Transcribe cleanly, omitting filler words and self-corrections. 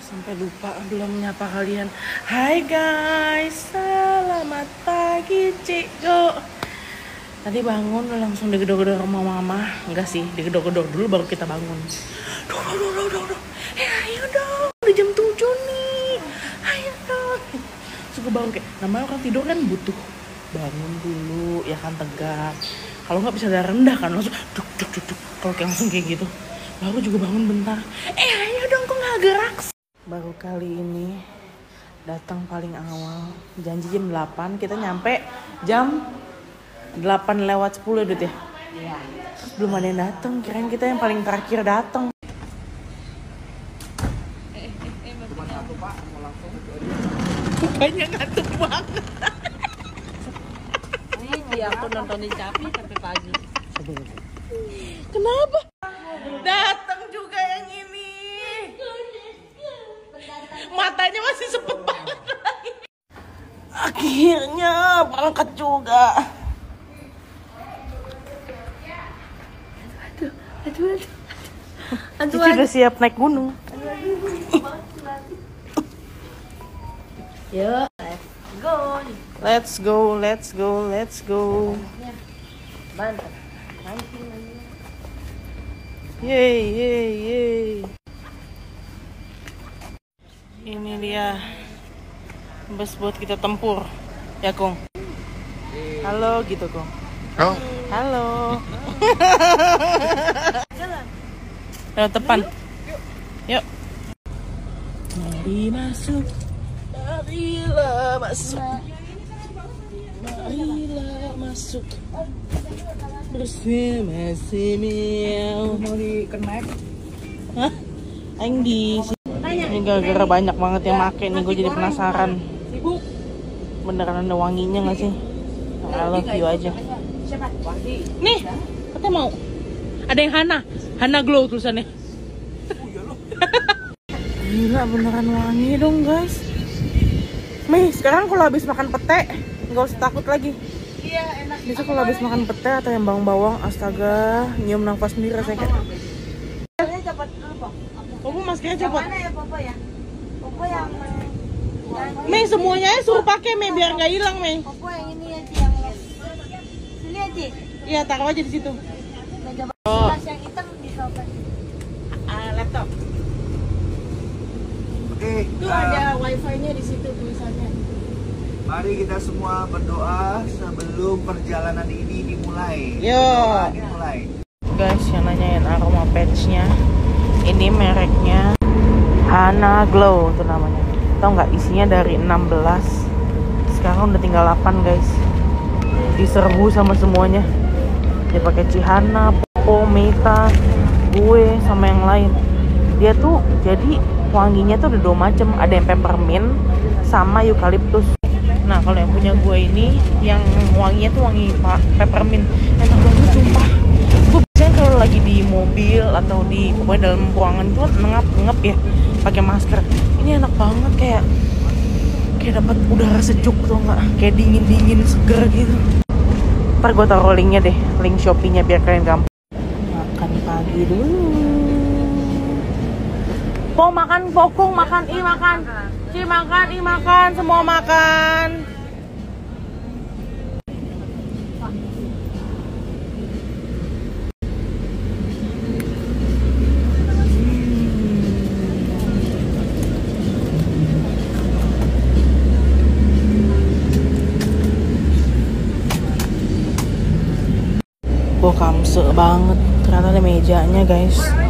Sampai lupa belum menyapa kalian. Hai guys, selamat pagi Ciko. Tadi bangun langsung digedor-gedor sama mama. Enggak sih, digedor-gedor dulu baru kita bangun. Duh. Ayo dong, udah jam 7 nih. Ayo dong. Suka bangun kayak, namanya orang tidur kan butuh bangun dulu, ya kan tegak. Kalau nggak bisa darah rendah kan langsung duk. Kalau kayak langsung kayak gitu, baru juga bangun bentar. Ayo dong, kok nggak gerak? Baru kali ini datang paling awal. Janji jam 8, kita nyampe jam 8:10 Dut ya? Iya. Terus belum ada yang datang, kirain kita yang paling terakhir datang. Cuma satu Pak, mau langsung. Banyak ngantuk banget. Iya, aku nontonin Capi sampai pagi. Kenapa? Datang juga yang ini. Matanya masih sepet banget. Akhirnya berangkat juga. Aduh. Cici udah siap naik gunung. Yuk, Let's go. mantap. Yeay. Ini dia bus buat kita tempur. Ya, Kong. Halo gitu, Kong. Oh. Halo. Lewat depan. Yuk. Mari masuk. Marilah masuk. Bersama Miau. Mau dikenaik? Hah? Aing di ini gara-gara banyak banget yang make nih, gue jadi penasaran. Beneran ada wanginya nggak sih? I love you aja. Nih, katanya mau. Ada yang Hana Glow tulisannya. Gila, beneran wangi dong guys. Mei, sekarang kalau habis makan pete, nggak usah takut lagi. Iya, enak. Bisa kalau habis makan pete atau yang bawang-bawang, astaga, nyium nafas sendiri rasanya kayak. Cepat apa? Kamu maskernya coba. Mana ya Papa ya? Papa yang Mei, semuanya aja suruh pakai Mei biar nggak hilang Mei. Papa yang ini ya Ci, yang sini ya Ci. Iya, taruh aja di situ. Meja Oh. balas yang hitam di sofa. Laptop. Oke. Itu ada wifi-nya di situ tulisannya. Mari kita semua berdoa sebelum perjalanan ini dimulai. Yo. Berdoa dimulai. Guys, yang nanyain aroma patch-nya. Ini mereknya Hana Glow itu namanya. Tahu nggak, isinya dari 16. Sekarang udah tinggal 8 guys. Diserbu sama semuanya. Dia pakai Cihana, Popo, Meta, gue sama yang lain. Dia tuh jadi wanginya tuh ada 2 macam. Ada yang peppermint sama eukaliptus. Nah, kalau yang punya gue ini yang wanginya tuh wangi peppermint. Enak banget sumpah. Gue biasanya kalau lagi di mobil atau di pokoknya dalam ruangan tuh ngap ya pakai masker. Ini enak banget, kayak dapat udara sejuk tuh nggak? Kayak dingin seger gitu. Ntar gue taruh linknya deh, link Shopee-nya biar kalian gampang. Makan pagi dulu. Po makan, Pokung makan, makan. Ci makan, makan, semua makan. Kamse banget, ternyata ada mejanya guys.